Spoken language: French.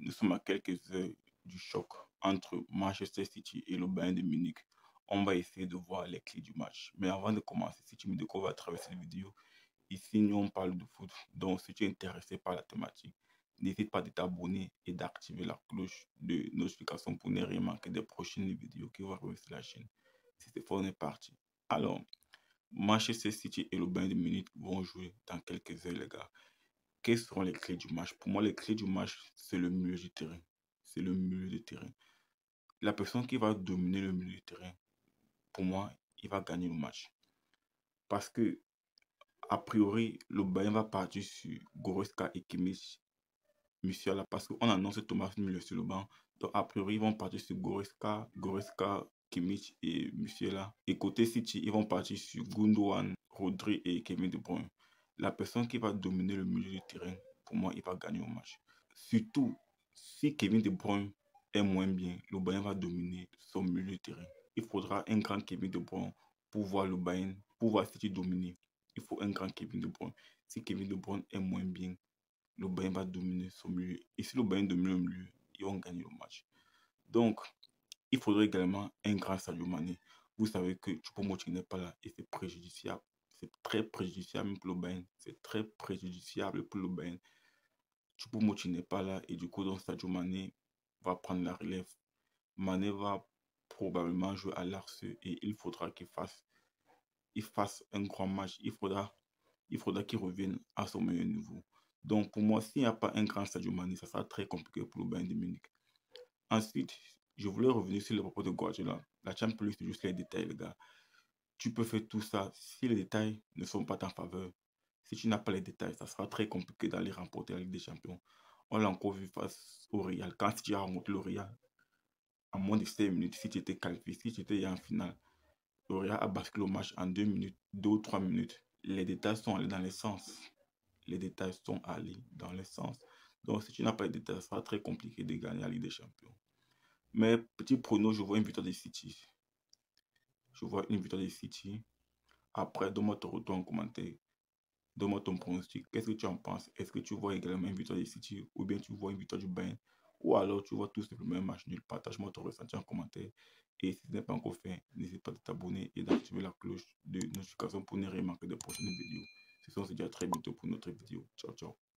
nous sommes à quelques heures du choc entre Manchester City et le Bayern de Munich. On va essayer de voir les clés du match. Mais avant de commencer, si tu me découvres à travers cette vidéo, ici, nous, on parle de foot. Donc, si tu es intéressé par la thématique, n'hésite pas de t'abonner et d'activer la cloche de notification pour ne rien manquer des prochaines vidéos qui vont arriver sur la chaîne. Si c'est fort, on est parti. Alors, Manchester City et le Bayern de Munich vont jouer dans quelques heures, les gars. Quelles seront les clés du match? Pour moi, les clés du match, c'est le milieu du terrain. C'est le milieu du terrain. La personne qui va dominer le milieu du terrain, pour moi, il va gagner le match. Parce que, a priori, le Bayern va partir sur Goretzka et Kimmich, Musiala, parce qu'on annonce Thomas Müller sur le banc. Donc, a priori, ils vont partir sur Goretzka, Kimmich et Musiala. Et côté City, ils vont partir sur Gundogan, Rodri et Kevin De Bruyne. La personne qui va dominer le milieu du terrain, pour moi, il va gagner le match. Surtout, si Kevin De Bruyne est moins bien, le Bayern va dominer son milieu de terrain. Il faudra un grand Kevin De Bruyne pour voir le Bayern, pour voir City dominer. Il faut un grand Kevin De Bruyne. Si Kevin De Bruyne est moins bien, le Bayern va dominer son milieu. Et si le Bayern domine le milieu, ils vont gagner le match. Donc, il faudrait également un grand Sadio Mané. Vous savez que Choupo-Moting n'est pas là et c'est préjudiciable. C'est très préjudiciable pour le Bayern. C'est très préjudiciable pour le Bayern. Choupo-Moting n'est pas là et du coup, donc Sadio Mané va prendre la relève. Mané va probablement jouer à l'arce et il faudra qu'il fasse un grand match. Il faudra qu'il revienne à son meilleur niveau. Donc pour moi, s'il n'y a pas un grand Sadio Mané, ça sera très compliqué pour le Bayern de Munich. Ensuite, je voulais revenir sur le propos de Guardiola. La Champions League, c'est juste les détails, les gars. Tu peux faire tout ça si les détails ne sont pas en faveur. Si tu n'as pas les détails, ça sera très compliqué d'aller remporter la Ligue des Champions. On l'a encore vu face au Real. Quand tu as remonté le Real, en moins de 5 minutes, si tu étais qualifié, si tu étais en finale, le Real a basculé le match en 2 minutes, 2 ou 3 minutes. Les détails sont allés dans les sens. Les détails sont allés dans les sens. Donc, si tu n'as pas les détails, ça sera très compliqué de gagner la Ligue des Champions. Mais petit prono, je vois une victoire de City. Je vois une victoire de City. Après, donne-moi ton retour en commentaire. Donne-moi ton pronostic. Qu'est-ce que tu en penses? Est-ce que tu vois également une victoire de City ou bien tu vois une victoire du Bayern? Ou alors tu vois tout simplement un match nul? Partage-moi ton ressenti en commentaire. Et si ce n'est pas encore fait, n'hésite pas à t'abonner et d'activer la cloche de notification pour ne rien manquer des prochaines vidéos. Ce sont se dit à très bientôt pour une autre vidéo. Ciao, ciao.